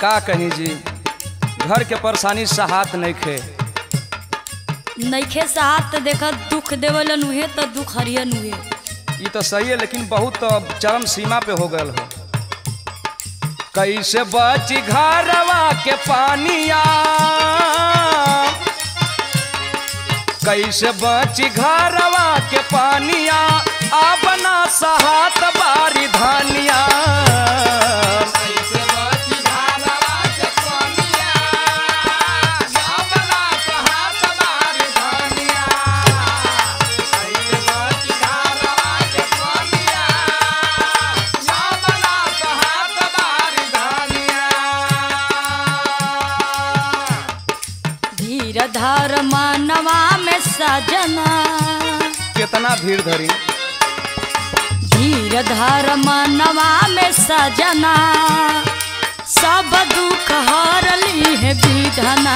का कहीं जी, घर के परेशानी सहात नहीं खे साथ देखा दुख देवलन हुए तो दुख हरियन हुए। ये तो सही है, लेकिन बहुत तो चरम सीमा पे हो गए हो। कैसे बची घरवा के पानिया, कैसे बची घरवा के पानिया, अपना सहात बारी धानिया। धर मानवा में सजना, कितना भीड़ धरी, धीर धर मानवा में सजना, सब दुख हरली है विधना।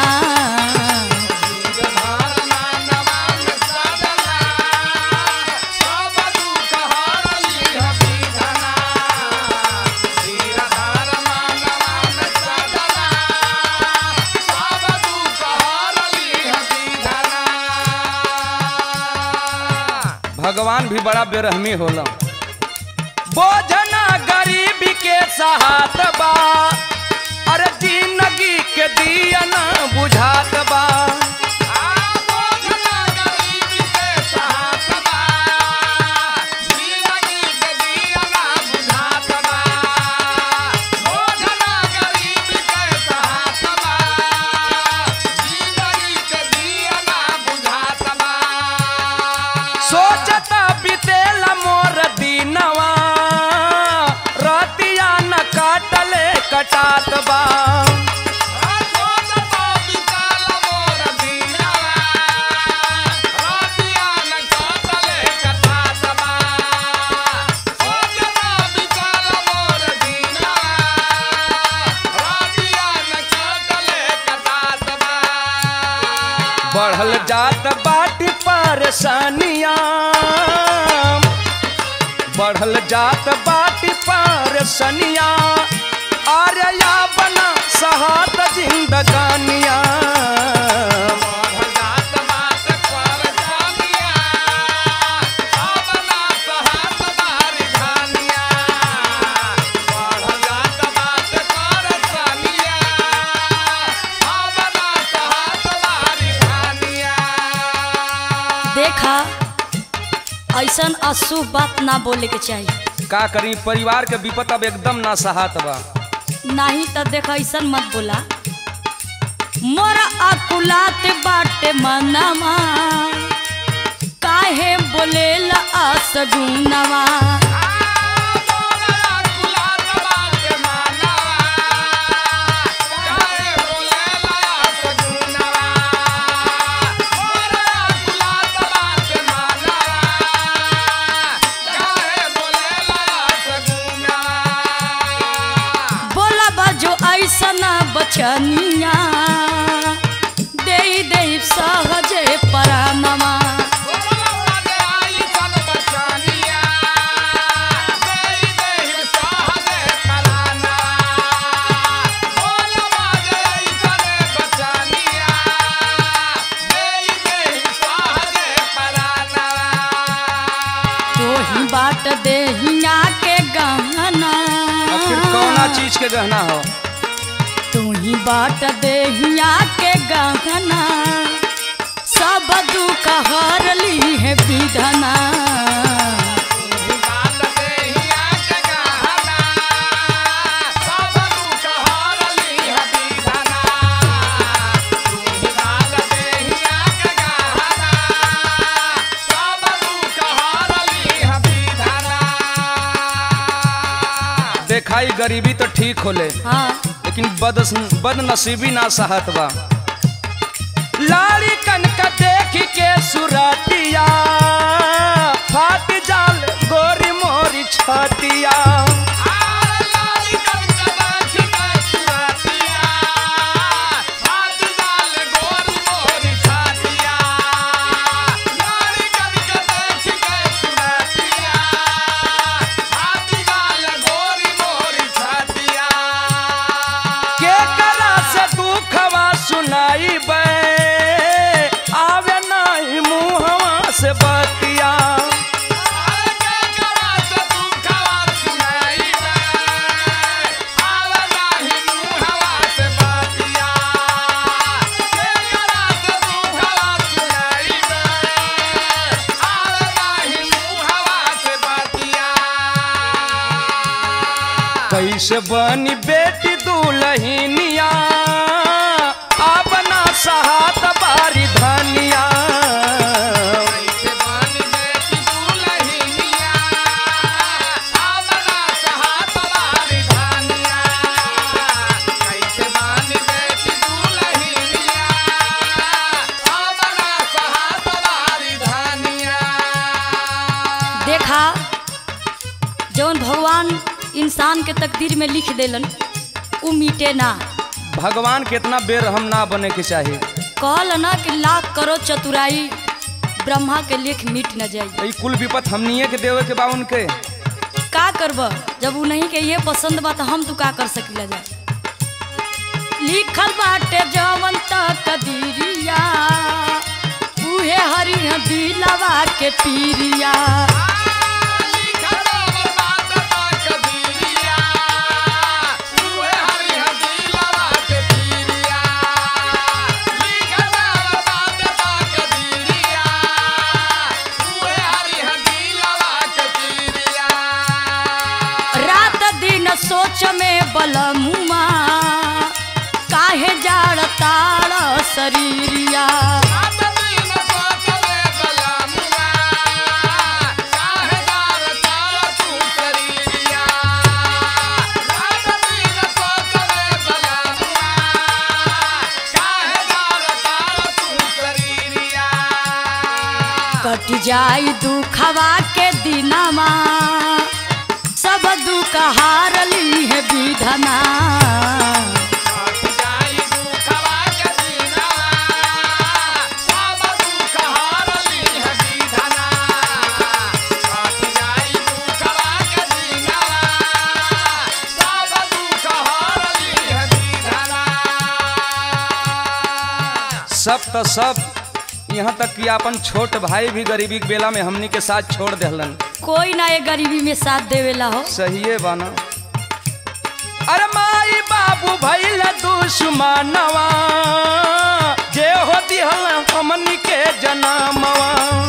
भगवान भी बड़ा बेरहमी होला। बोझना गरीबी के सहात बा, अरे जिंदगी के दिया ना बुझात बा। सोचता बीतेला मोर दीनवा, रतिया न काटले कटात बा। बढ़ल जात बाटी परेशानिया, बढ़ल जात बाटी परेशानिया, अरे या बना सहात जिंदगानिया। देखा ऐसन अशुभ बात ना बोले के चाहिए। का करी, परिवार के विपत अब एकदम ना सहात बा। नहीं तो देखा ऐसन मत बोला। मोरा अकुलात बाटे मनवा, काहे बोलेला असगुनवा। बचनिया दे दे सहजे परानमा, तो ही बाट देहिया के गहना। आखिर कौना चीज के गहना हो, तू ही बाट देहिया के गहना, सब दुख हरली है विधना। देखाई गरीबी तो ठीक होले, हाँ, लेकिन बदनसीबी ना सहत बा। लाड़ी कनक देख के सुरतिया, फाट जाल गोरी मोरी छतिया। के सुनाई बे आवे नहीं मुहवा से बतिया कैसे बनी बेटी दुल्हनिया अपना सहात बारी धनिया कैसे बनी बेटी दुल्हनिया अपना सहात बारी धनिया कैसे बनी बेटी दुल्हनिया अपना सहात बारी धनिया। देखा जौन भगवान इंसान के तकदीर में लिख देलन उ मिटे ना। भगवान कितना बेरहम ना बने के चाहिए। कहल ना कि लाख करो चतुराई ब्रह्मा के लेख मिट न जाई। कुल विपत हमनिए के देवे के बा उनके का करब जब उन्हीं के ये पसंद बा तो हम तू का कर सकीला जा। लिखल बाटे जवन तकदीरिया उहे हरि दिलवा के पीरिया सोच में बलमुआ काहे जाड़ ताड़ शरीरिया कट जाई दुखवा के दिनमा सब दुख हारली है विधना सब तो सब यहाँ तक कि अपन छोट भाई भी गरीबी के बेला में हमनी के साथ छोड़ देहलन। कोई ना ये गरीबी में साथ देवेला हो। सही है बाना। अरे माई बाबू भइल दुश्मनवा जे हो दिहल हमनी के जनमवा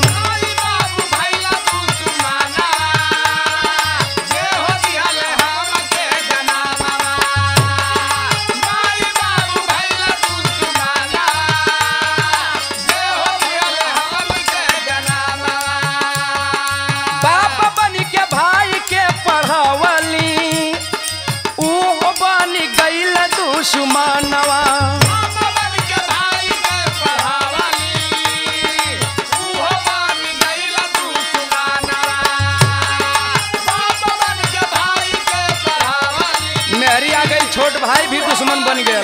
दुश्मनवा मेहरी आ गई छोट भाई भी दुश्मन बन गया।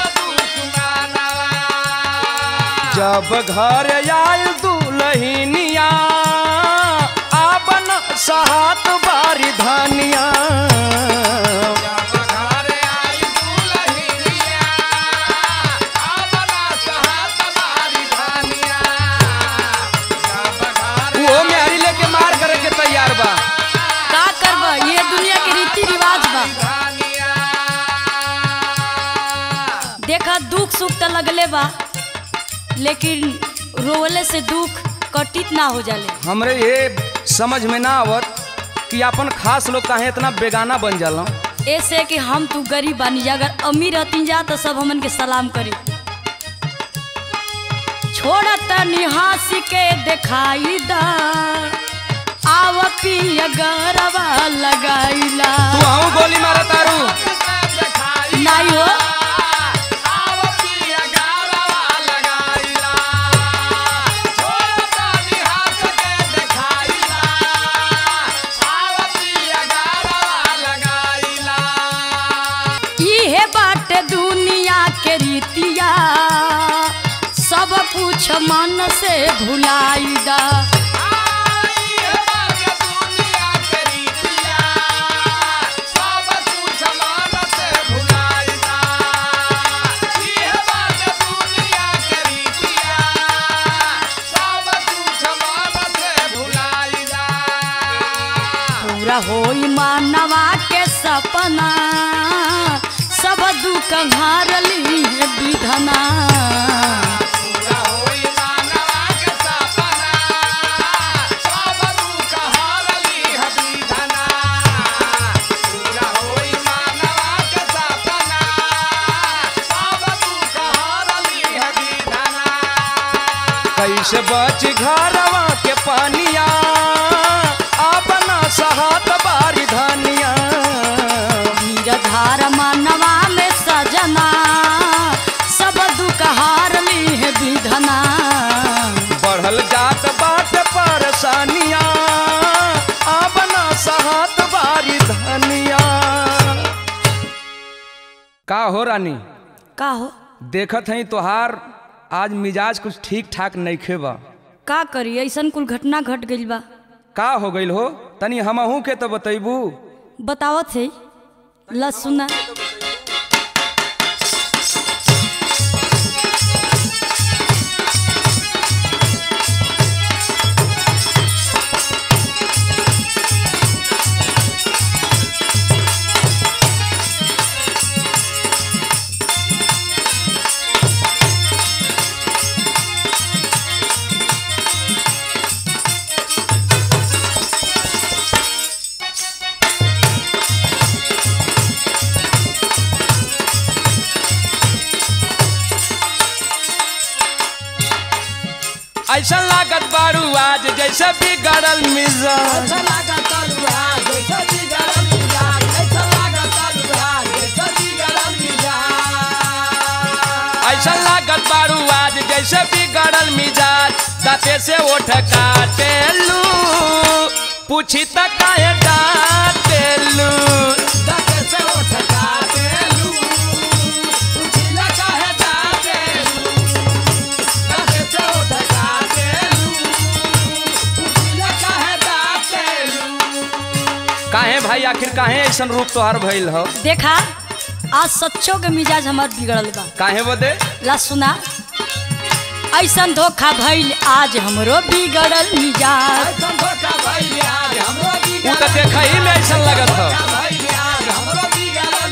जब घर आयल दुल्हनिया आपन सहात बारी धनिया दुख सुख तो लगले बा लेकिन रोवले से दुख कटित ना हो जाले। हमरे ये समझ में ना आवत कि अपन खास लोग काहे इतना बेगाना बन जाला। ऐसे कि हम तू गरीब बानी जा, अगर अमीर रहती जा तो सब हमन के सलाम करी। छोड़त निहास के दिखाई दा आव पिया गरवा लगाईला। तू आऊ गोली मारा तारू नहीं हो रीतिया सब कुछ मन से भुलाई दा। कंघारली है विधना पूरा होई मानवा के सपना सब दुख हरली हबी धना पूरा होई मानवा के सपना सब दुख हरली हबी धना कैसे बच घरवा के पानिया अपना सहात बारी धनिया वीरधार मानवा में सजना सब दुख हारली है विधना बढ़ल जात बाट परेशानिया अपना सहात बारी धनिया। का हो रानी? का हो? देखत हई तोहार आज मिजाज कुछ ठीक ठाक नइखे बा। का करी ऐसन कुल घटना घट गइल बा। का हो गइल हो? तनी हमहू के तो बतैबू। बतावत है ला सुना। ऐसा लागत बारू आज जैसे बिगड़ल मिजाज ऐसा लागत तलवार जैसे बिगड़ल मिजाज ऐसा लागत तलवार जैसे बिगड़ल मिजाज ऐसा लागत बारू आज जैसे बिगड़ल मिजाज दाते से उठ काटेलू पूछी त काहे डांटेलू दाते से उठ काटेलू पूछिला काहे डांटेलू दाते से उठ काटेलू पूछिला काहे डांटेलू काहे भाई आखिर काहे ऐसन रूप तोहार भइल हो? देखा आज सच्चो के मिजाज हमार बिगड़ल बा। काहे बदे? ला सुना। ऐसन धोखा भइल आज हमरो बिगड़ल मिजाज ऐसा धोखा भइल आज हमरो तू बिगड़ल तो देखही में ऐसन लगत हो। धोखा भइल आज हमरो बिगड़ल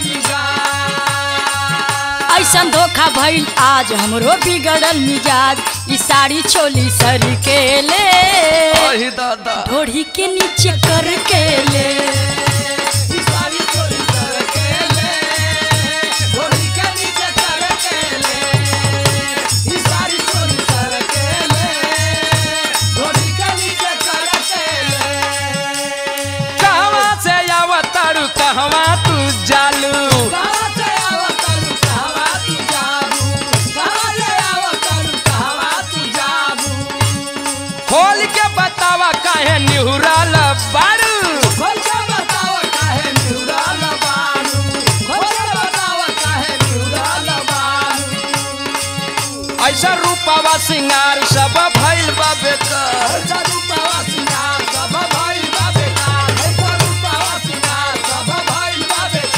मिजाज ऐसन धोखा भइल आज हमरो बिगड़ल मिजाज ई साड़ी चोली सर के ले ओही दादा ढोढ़ी के नीचे कर के ले ई सारी चोरी करके ले ढोली के नीचे करके ले ई सारी चोरी करके ले ढोली के नीचे करके ले कहवा से आवतारू कहवा तू जालू कहां से आवतलू कहवा तू जाबू कहां से आवतलू कहवा तू जाबू खोल के बतावा काहे निहुराल बारू खोल के बतावा काहे निहुरा लबारू खोल के बतावा काहे निहुरा लबारू ऐसा रूपवा सिंगार सब भइल बा बेकार ऐसा रूपवा सिंगार सब भइल बा बेकार ऐसा रूपवा सिंगार सब भइल बा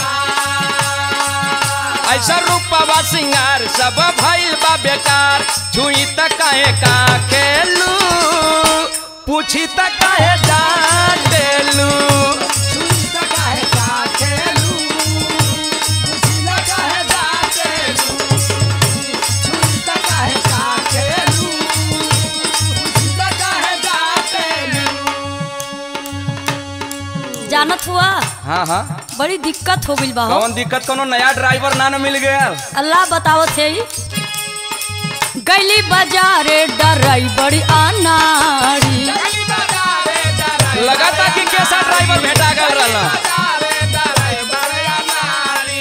बेकार ऐसा रूपवा सिंगार सब भइल बा बेकार छुई त काहे का खेलू पूछी त काहे डांटेलू छुई त काहे का खेलू पूछिला काहे डांटेलू छुई त काहे का खेलू पूछिला काहे डांटेलू जानत हुआ हाँ हाँ बड़ी दिक्कत हो गइल बा हो। कौन दिक्कत? कोनो नया ड्राइवर ना मिल गया? अल्लाह बतावत है गैली बाजारे डराई बड़ी अनाड़ी गली बाजारे डराई लगाता कि कैसा ड्राइवर भेटा गल रहला। बाजारे डराई बड़या नारी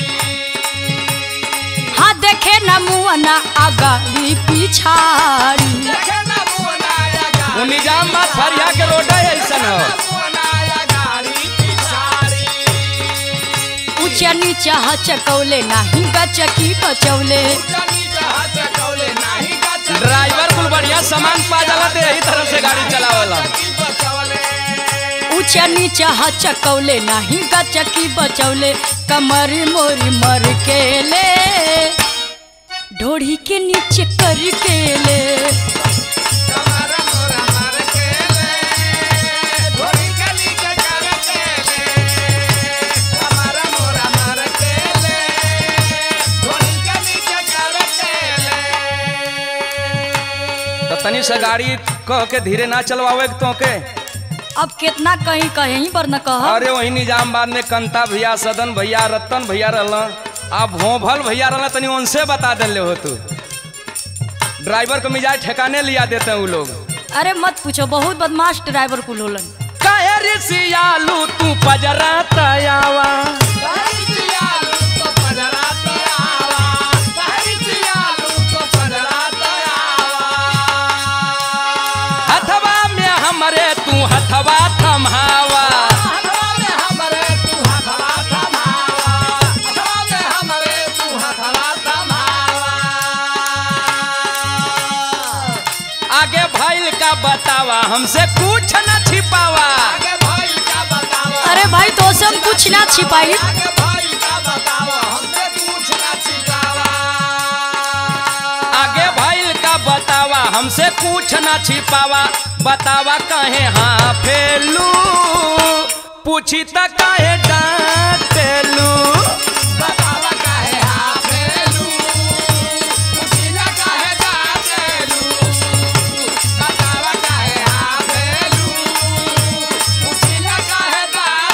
हाँ देखे न मुअना आगाड़ी पिछाड़ी देखे ना मुनाया गाड़ी उ निजाम बात फरिया के रोड है ऐसन हो। मुनाया गाड़ी पिछाड़ी ऊंचा नीचा हचकौले नाही गचकी बचौले जनी जहाज कौले नाही गच ड्राइवर कुल बढ़िया सामान पा जाला ते यही तरह से गाड़ी चलावला। की बचौले ऊंचा नीचा हचकौले नाही गचकी बचौले कमरी मोरी मर के ले ढोढ़ी के नीचे कर के ले कमरा मोरा मार के ले ढोली गली के कर के ले कमरा मोरा मार के ले तनी से गाड़ी कह के धीरे ना चलवावे तो के। अब कितना कहीं कहीं पर न कह। अरे वही निजामबाद में कंता भैया, सदन भैया, रतन भैया रहला, आप भोभल भैया रहला, तनी उनसे बता दिले हो तू। ड्राइवर को मिजाज ठिकाने लिया देते हैं वो लोग। अरे मत पूछो, बहुत बदमाश ड्राइवर कुल होलन। काहे रे सियालू तू पजरा तयावा, हथवा में हमरे तू हथवा थमावा। आगे भाई का बतावा, हमसे कुछ न छिपावा। अरे भाई तो से हम कुछ ना छिपाई। आगे भाई का बतावा, हमसे कुछ न छिपावा। बतावा काहे हाँ फेलू, पूछी त काहे डांटेलू। बतावा काहे हाँ फेलू, पूछी त काहे डांटेलू। बतावा काहे हाँ फेलू, पूछी त काहे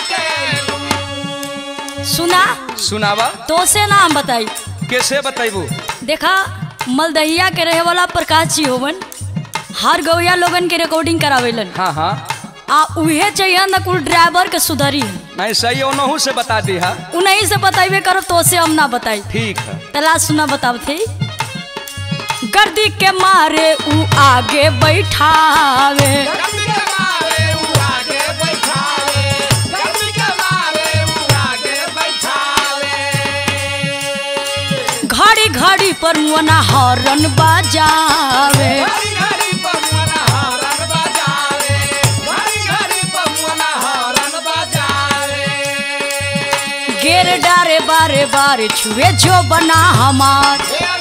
डांटेलू। सुना सुनावा तो से ना हम बताई। कैसे बताइबू? देखा मलदहिया के रहे वाला प्रकाश जी होवन, हर गौया लोगन के रिकॉर्डिंग करावेलन। हाँ हाँ, आ उहे चाहिए न कुल ड्राइवर के सुधरी। नहीं सही ओनहू से बता दी हा। उन्हीं से बताइबे करो तो से हम ना बताई। ठीक है, तला सुना बताव थे। गर्दी के मारे ऊ आगे बैठावे, घड़ी घड़ी पर मुअना हॉर्न बजावे। गेर डारे बारे बारे छुए जो बना हमार।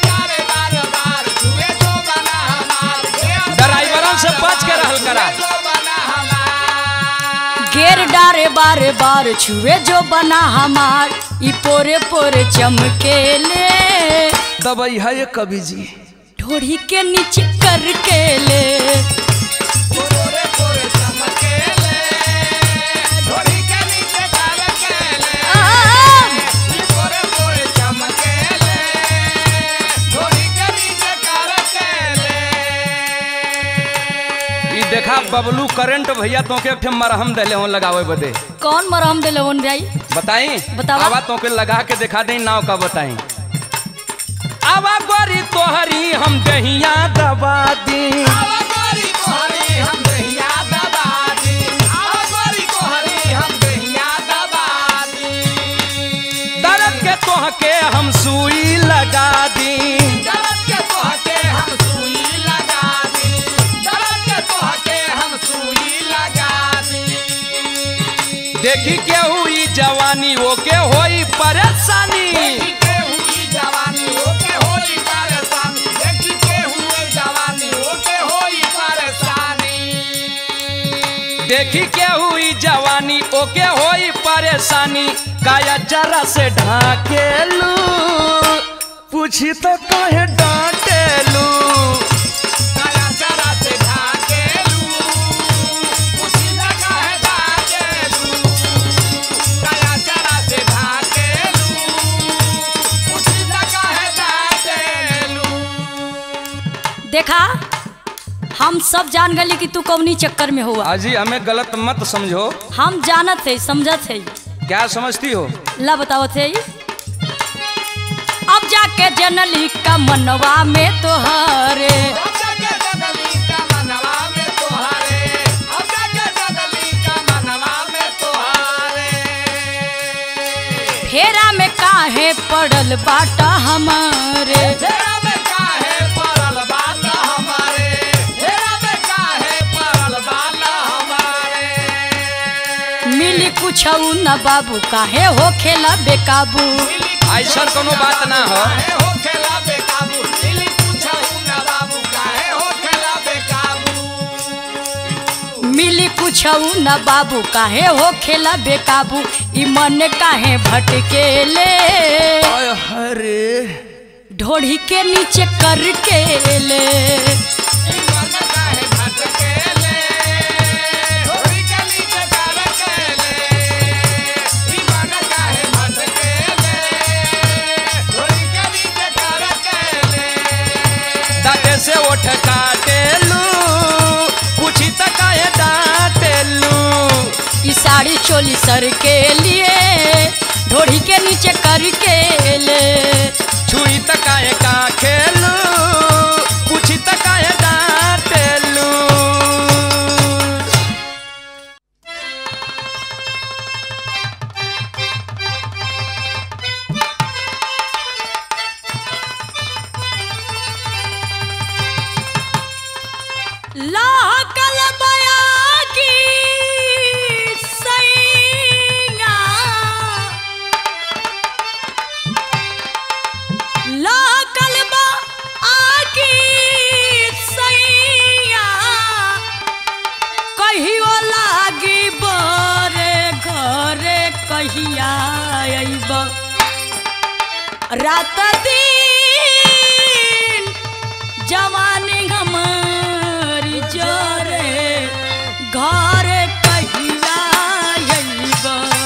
ड्राइवरों से बच के रहल करा। गेर डारे बारे बार छुए जो बना हमार। ई पोरे पोरे चमकेले, दवाई है ये कवि जी, ढोड़ी के नीचे करके ले। देखा बबलू करंट भैया तो के मरहम दिले हो लगावे बदे। कौन मरहम दिले होन भाई? बताई बतावा। आवा तो के लगा के दिखा दे नाव का बताई। आवा गोरी तोहरी हम दहिया दबा दी, दर्द के तोह के हम सुई लगा दी। देखी के हुई जवानी वो के होई परेशानी। देखी के हुई जवानी ओके होई परेशानी। काया जरा से ढाकेलू, पूछी तो काहे डांटेलू। देखा हम सब जान गली कि तू कौनी चक्कर में हुआ। अजी हमें गलत मत समझो। हम जानत है समझत है। क्या समझती हो? ला बतावत है। अब जाके जनली का मनवा में तोहरे, फेरा में काहे पड़ल बाटा हमारे। मिली कुछ न बाबू काहे हो खेला बेकाबू। ऐसा कोनो बात ना हो। मिली कुछ न बाबू काहे हो खेला बेकाबू। ई मन काहे भटकेले, अरे ढोड़ी के नीचे करके ले। साड़ी चोली सर के लिए ढोड़ी के नीचे करके ले छुई तकाए का खेलू पूछी तकाए डांटेलू लाकल बया की सैया लाकल आकी सैया कहियो लागी बरे घरे कहिया अइब रात दिन जवानी हमारी जरे घर कहिया अइब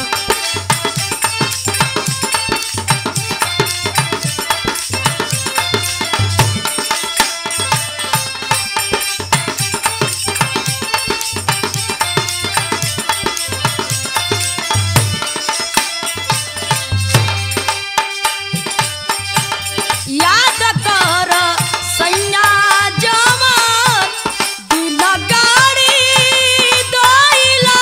याद कर सैया जवान दिल गाड़ी दैला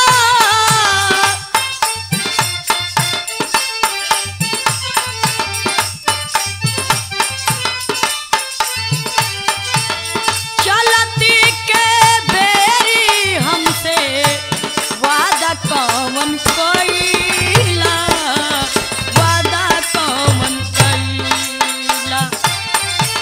चलती के बेरी हमसे वादा कवन कइला वादा कवन कइला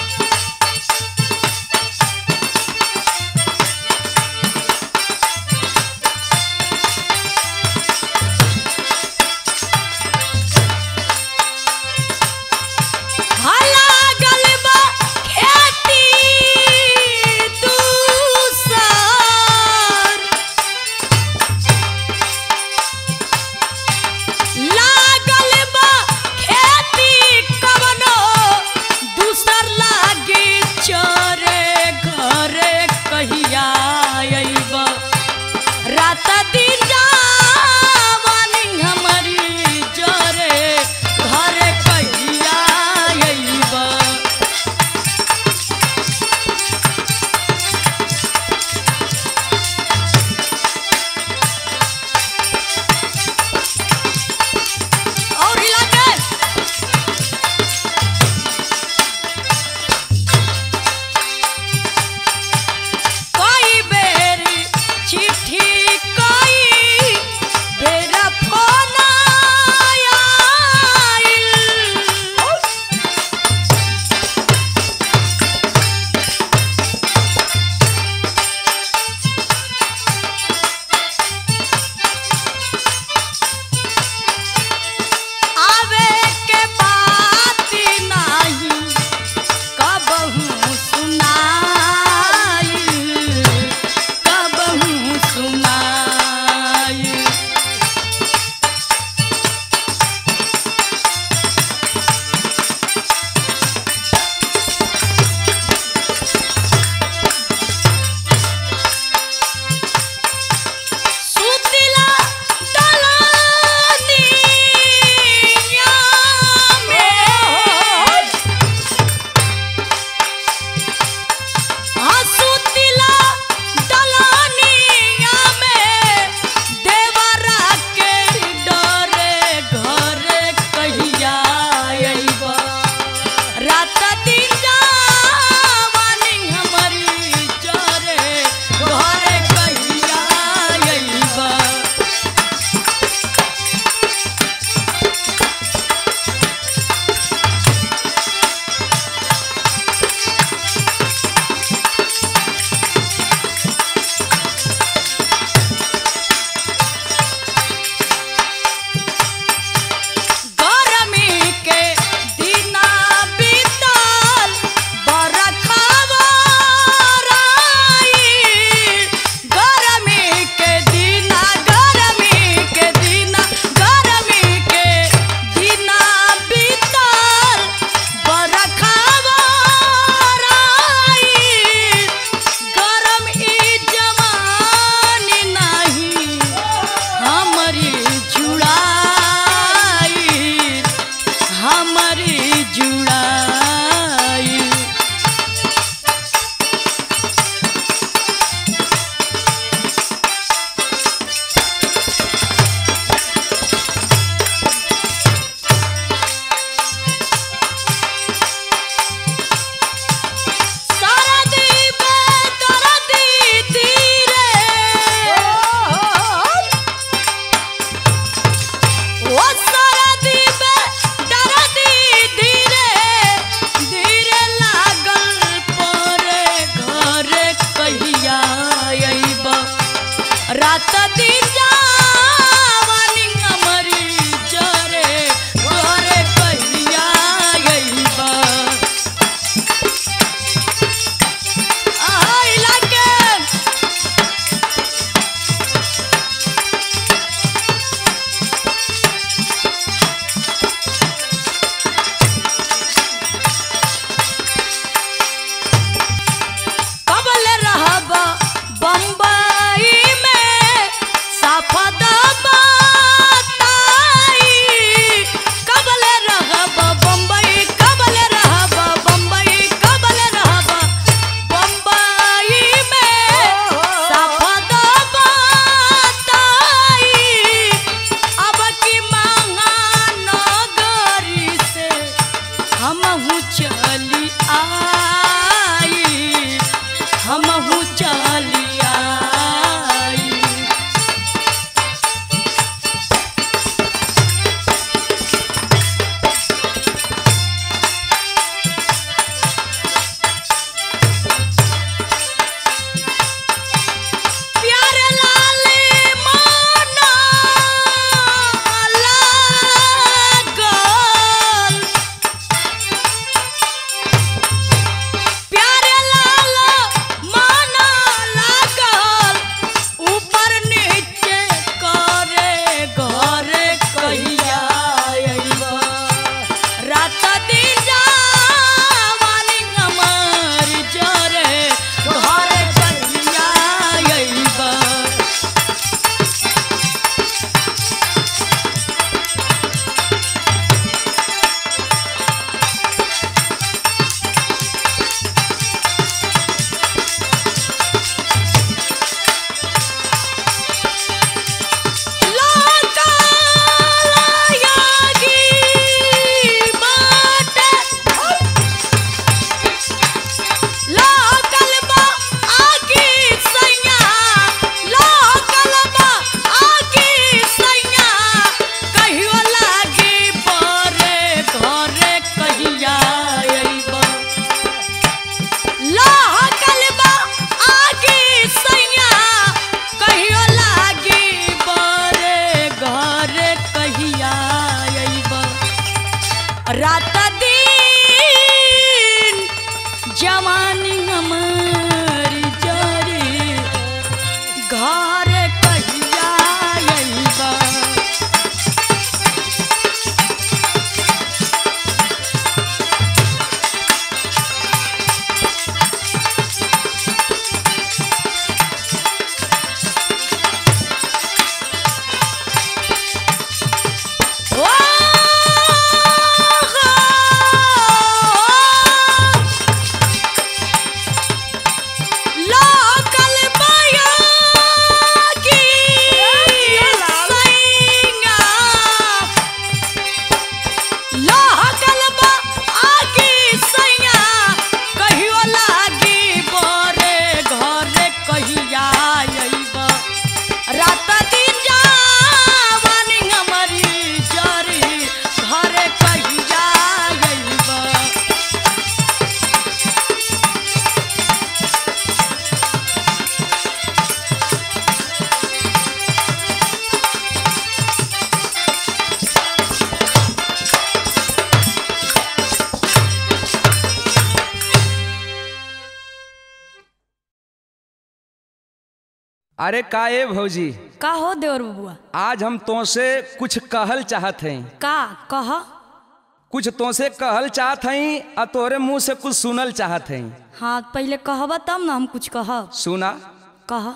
अरे का ए भौजी, का हो देवर बबुआ? आज हम तुमसे कुछ कहल चाहत हैं। का कह? कुछ तुमसे कहल चाहत हैं और तोरे मुंह से कुछ सुनल चाहत हैं। हाँ पहले कहबा तब ना हम कुछ कहब। सुना। कह।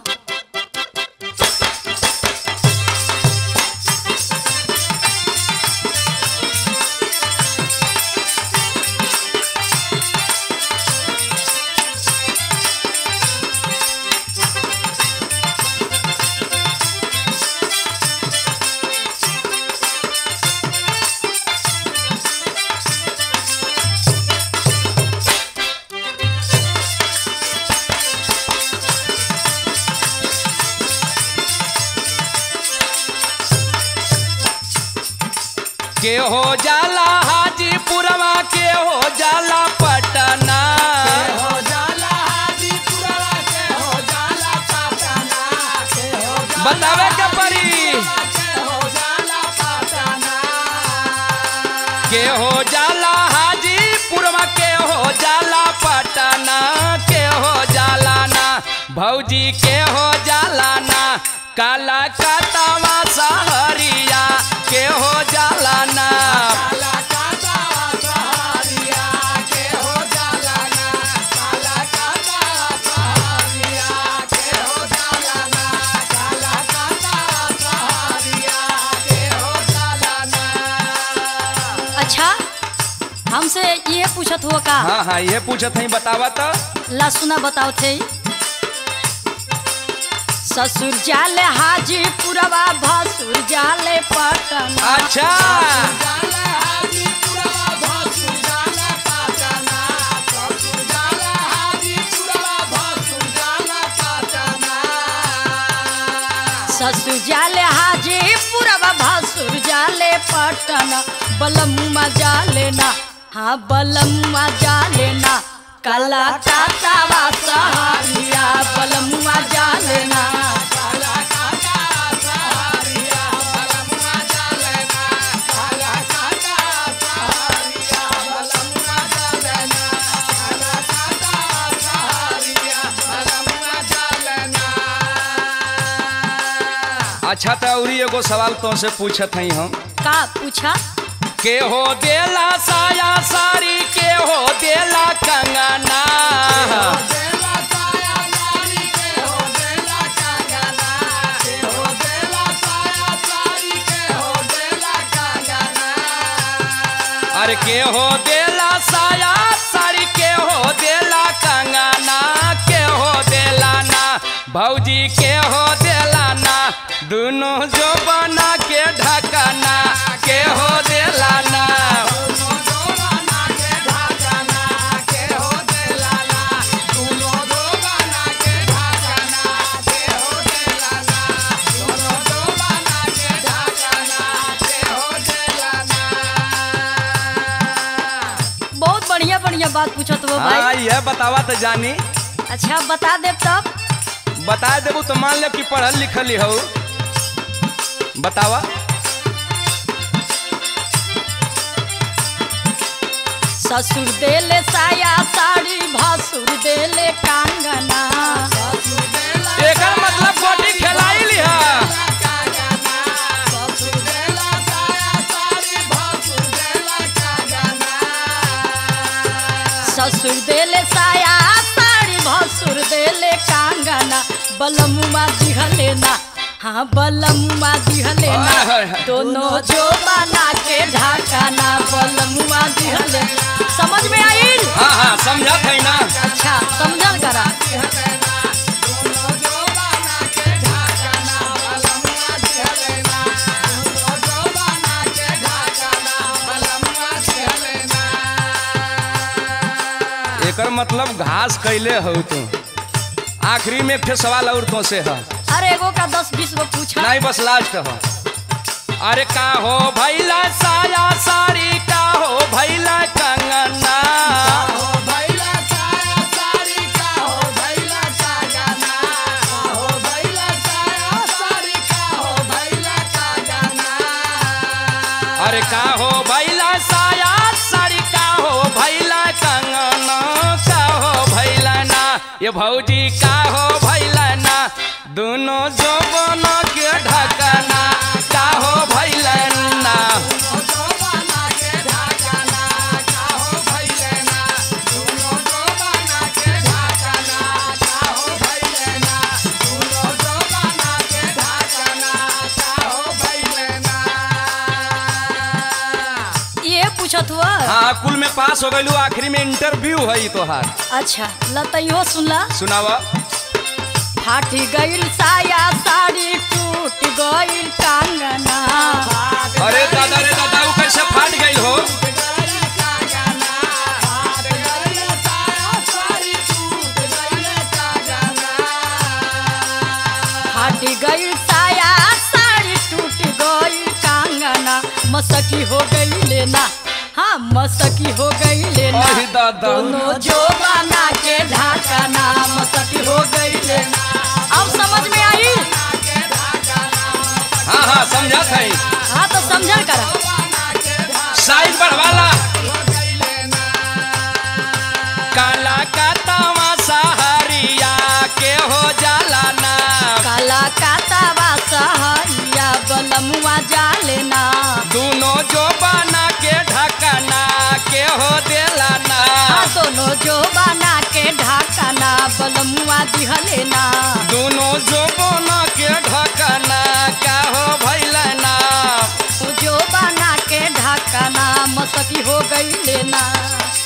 के हो जाला हाजीपुरवा, के हो जाला पटना, के हो जाला हाजीपुरवा, के हो जाला पटना, के हो जाला बतावे के परी। के हो जाला पटना, के हो जाला हाजीपुरवा, के हो जाला पटना, के हो जाला ना भौजी, के हो जाला ना काला कतवा सहरिया, के हो जाला ना। काला कातवा सहरिया, के हो जाला ना, काला कातवा सहरिया, के हो जाला ना, काला कातवा सहरिया, के हो जाला ना। अच्छा हमसे ये पूछत हुआ का? हाँ हाँ ये पूछत है, बतावा तो। ला सुना बताओ थे। ससुर जाले हाजीपुरवा, भसुर जाले पटना। अच्छा जाला हाजीपुरवा, भसुर जाला पटना, ससुर जाला हाजीपुरवा, भसुर जाला पटना। ससुर जाले हाजीपुरवा, भसुर जाले पटना, बलमुआ जाले ना, हाँ बलमुआ जाले ना काला कातवा सहरिया, बलमुआ जाले ना। काला कातवा सहरिया, बलमुआ जाले ना, काला कातवा सहरिया, बलमुआ जाले ना, काला कातवा सहरिया, बलमुआ जाले ना। अच्छा तो और एगो सवाल तुमसे पूछत हई हम। का पूछा? के हो देला साया साड़ी, के हो देला कंगना, देला साया साड़ी, के हो देला कंगना, के हो देला साया साड़ी, के हो देला कंगना। अरे के हो देला साया साड़ी, के हो देला कंगना, के हो देला ना भौजी, के हो देला ना दोनों जो बना के ढकना, के हो देला ना। दोनों जोबाना के ढकना, के हो देला ना, दोनों जोबाना के ढकना, के हो देला ना, दोनों जोबाना के ढकना, के हो देला ना। बहुत बढ़िया बढ़िया बात पूछत हो हाँ भाई। ये बतावा तो जानी। अच्छा बता दे तब। बता देबू तो मान ले कि पढ़ल लिखल ही हो। बतावा। ससुर देले साया साड़ी, भसुर देले कंगना। ससुर देला एकर मतलब गोटी खेलाई लिहा। कंगना, ससुर देला साया साड़ी, भसुर देला कंगना। ससुर देले साया साड़ी, भसुर देले कंगना, बलमुआ दिहले ना, हाँ बलमुआ दिहले ना दोनों जो बना के ढकना, बलमुआ दिहले। समझ में आई? हाँ हाँ समझत है ना। अच्छा समझल करा। दोनों जोबाना के ढकना, बलमुआ दिहले ना, दोनों जोबाना के ढकना, बलमुआ दिहले ना। एकर मतलब घास कैले हो तू। आखिरी में एक ठे सवाल और तो से है। अरे एगो का 10-20 गो पूछा। नहीं बस लास्ट हो। अरे का हो भैला साया साड़ी, का हो भैला कंगना, हो भैला साया साड़ी, का हो भैला कंगना, हो भैला साया साड़ी, का हो भैला कंगना। अरे का हो भैला साया साड़ी, का हो भैला कंगना, का हो भैला ना ये भौजी, का हो भैला ना दोनों जौवन के ढकना का हो भइले ना ये पूछत हुआ। हाँ कुल में पास हो गइलू आखिरी में इंटरव्यू है तोहार अच्छा लतइयो सुनला। सुनावा फाटी गइल साया साड़ी टूट गइल कंगना। अरे दादा वो कैसे फाट गइल हो फाटी गइल साया साड़ी टूट गइल कंगना। मसकी हो गई लेना हाँ मसकी हो गई लेना। अरे दादा दोनों जोबाना के ढाकना मसकी हो गई लेना। अब समझ में आई। हाँ समझा था हाँ तो समझल करा। साइज बढ़वाला काला का तवा सहारिया के हो जाला ना काला कातावा सहरिया बलमुआ जालेना। दोनों जो बना के ढकना के हो देला ना दोनों जो बना के ढाकना बलमुआ दिहलेना। दोनों जो बना के ढकना का हो भइले ना जो बना के ढाकना मसकी हो गई लेना।